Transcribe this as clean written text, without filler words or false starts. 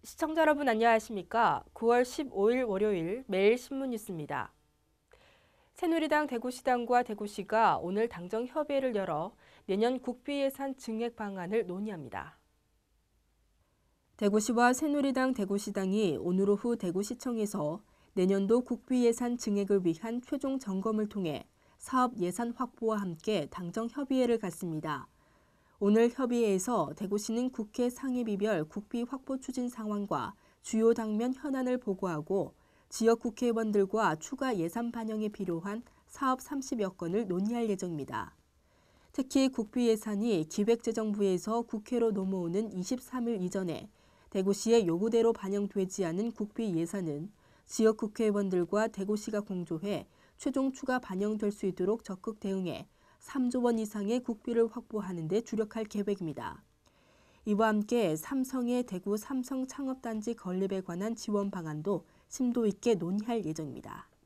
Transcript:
시청자 여러분 안녕하십니까? 9월 15일 월요일 매일 신문 뉴스입니다. 새누리당 대구시당과 대구시가 오늘 당정 협의회를 열어 내년 국비 예산 증액 방안을 논의합니다. 대구시와 새누리당 대구시당이 오늘 오후 대구시청에서 내년도 국비 예산 증액을 위한 최종 점검을 통해 사업 예산 확보와 함께 당정 협의회를 갖습니다. 오늘 협의회에서 대구시는 국회 상임위별 국비 확보 추진 상황과 주요 당면 현안을 보고하고 지역 국회의원들과 추가 예산 반영에 필요한 사업 30여 건을 논의할 예정입니다. 특히 국비 예산이 기획재정부에서 국회로 넘어오는 23일 이전에 대구시의 요구대로 반영되지 않은 국비 예산은 지역 국회의원들과 대구시가 공조해 최종 추가 반영될 수 있도록 적극 대응해 3조 원 이상의 국비를 확보하는 데 주력할 계획입니다. 이와 함께 삼성의 대구 삼성창업단지 건립에 관한 지원 방안도 심도 있게 논의할 예정입니다.